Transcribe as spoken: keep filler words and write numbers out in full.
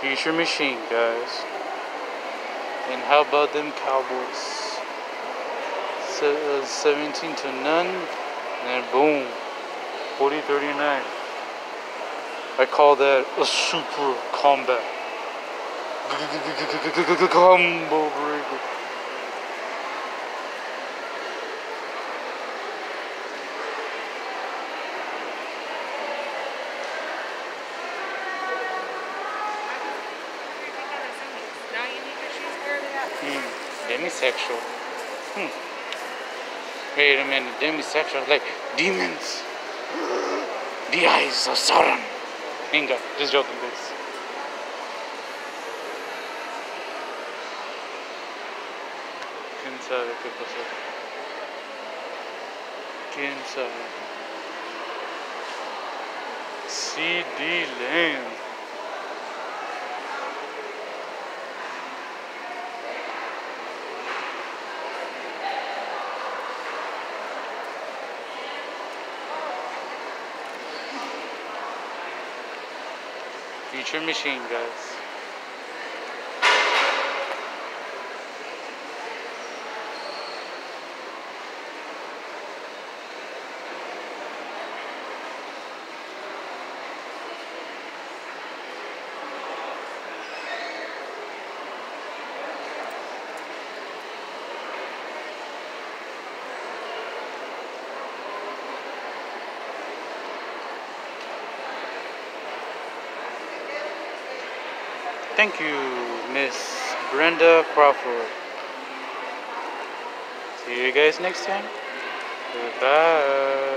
Future Machine, guys. And how about them Cowboys? Se- uh, seventeen to none. And boom. forty thirty-nine. I call that a super combat. Combo breaker. Hmm. Demisexual. Hmm. Wait a minute. Demisexual. Like demons. The eyes of Sauron. Inga. Just joking, guys. ¿Quién sabe qué pasó? ¿Quién sabe? C D Land. Future Machine, guys. Thank you, Miss Brenda Crawford. See you guys next time. Goodbye.